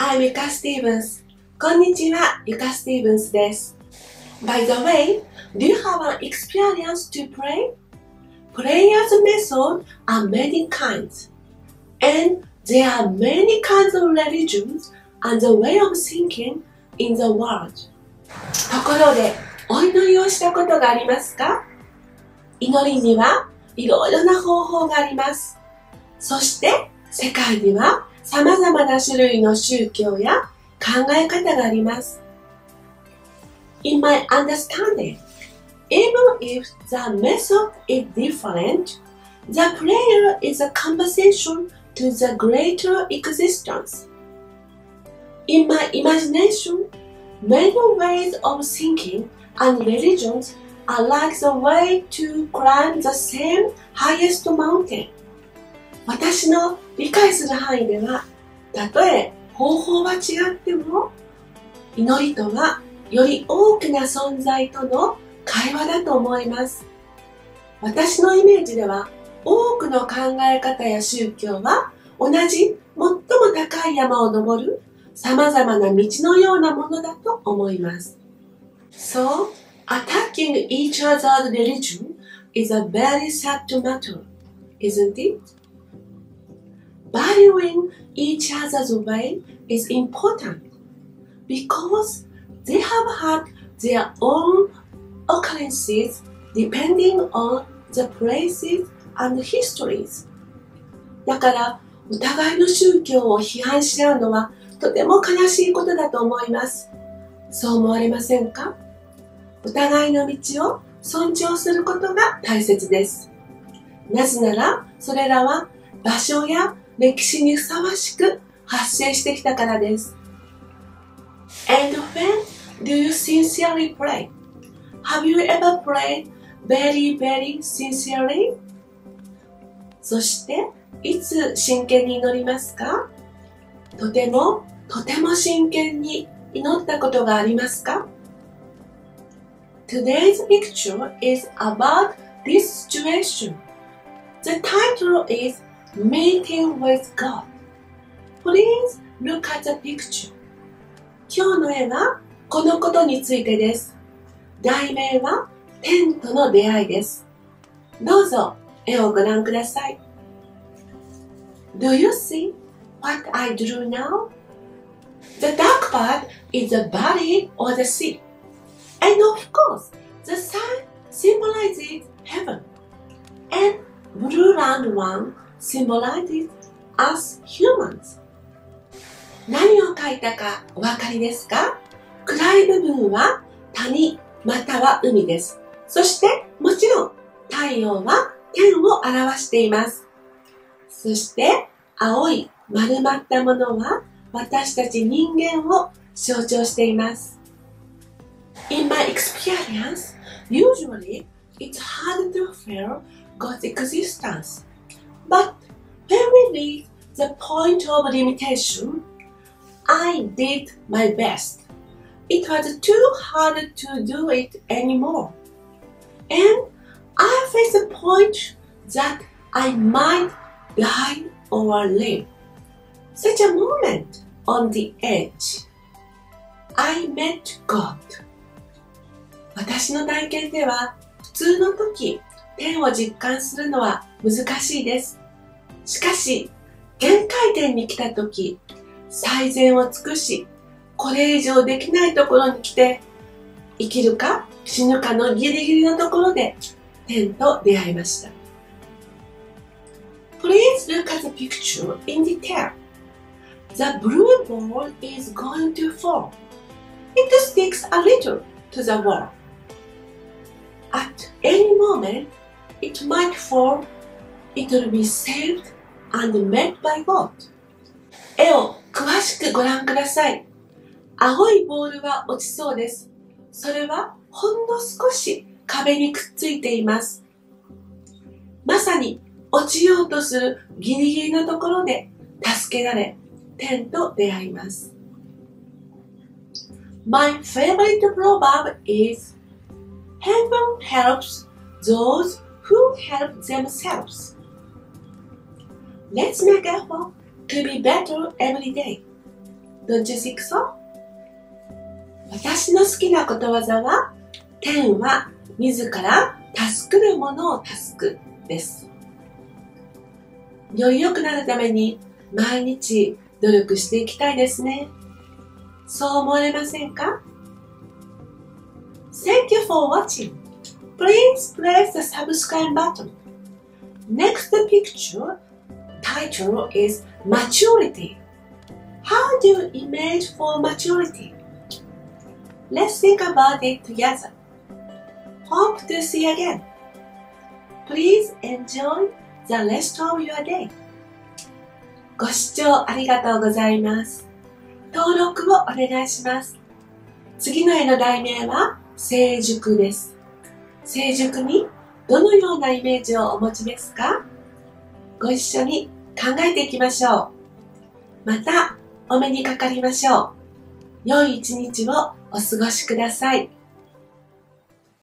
I'm YUKA Stevens. こんにちは、YUKA Stevens です。By the way, do you have an experience to pray? Prayer's methods are many kinds, and there are many kinds of religions and the way of thinking in the world. ところで、お祈りをしたことがありますか？祈りにはいろいろな方法があります。そして、世界には様々な種類の宗教や考え方があります。In my understanding, even if the method is different, the prayer is a conversation to the greater existence. In my imagination, many ways of thinking and religions are like the way to climb the same highest mountain. 私の理解する範囲では、たとえ方法は違っても、祈りとはより大きな存在との会話だと思います。私のイメージでは、多くの考え方や宗教は同じ最も高い山を登る様々な道のようなものだと思います。So, attacking each other's religion is a very sad matter, isn't it? Valuing each other's way is important because they have had their own occurrences depending on the places and histories. だから、お互いの宗教を批判し合うのはとても悲しいことだと思います。そう思われませんか？お互いの道を尊重することが大切です。なぜなら、それらは場所や歴史にふさわしく発生してきたからです。And when do you sincerely pray? Have you ever prayed very, very sincerely? そして、いつ真剣に祈りますか？とても真剣に祈ったことがありますか？ Today's picture is about this situation. The title is Meeting with God. Please look at the picture. 今日の絵はこのことについてです。題名は天との出会いです。どうぞ絵をご覧ください。Do you see what I drew now? The dark part is the valley or the sea. And of course, the sun symbolizes heaven. And blue round one symbolizes us humans. 何を描いたかお分かりですか？暗い部分は谷または海です。そしてもちろん太陽は天を表しています。そして青い丸まったものは私たち人間を象徴しています。In my experience, usually it's hard to feel God's existence. But when we reach the point of limitation, I did my best. It was too hard to do it anymore. And I faced a point that I might die or live. Such a moment on the edge. I met God. 私の体験では普通の時、天を実感するのは難しいです。しかし、限界点に来た時、最善を尽くし、これ以上できないところに来て、生きるか死ぬかのギリギリのところで天と出会いました。Please look at the picture in detail. The blue ball is going to fall. It sticks a little to the wall. At any moment, it might fall. It will be saved and met by God. 絵を詳しくご覧ください。青いボールは落ちそうです。それはほんの少し壁にくっついています。まさに落ちようとするギリギリのところで助けられ、天と出会います。My favorite proverb is Heaven helps those who help themselves. Let's make effort to be better every day. Don't you think so? 私の好きなことわざは、天は自ら助くる者を助くです。より良くなるために毎日努力していきたいですね。そう思われませんか？ Thank you for watching. Please press the subscribe button. Next picture title is Maturity. How do you image for maturity? Let's think about it together. Hope to see you again. Please enjoy the rest of your day. ご視聴ありがとうございます。登録をお願いします。次の絵の題名は成熟です。成熟にどのようなイメージをお持ちですか？ご一緒に考えていきましょう。またお目にかかりましょう。良い一日をお過ごしください。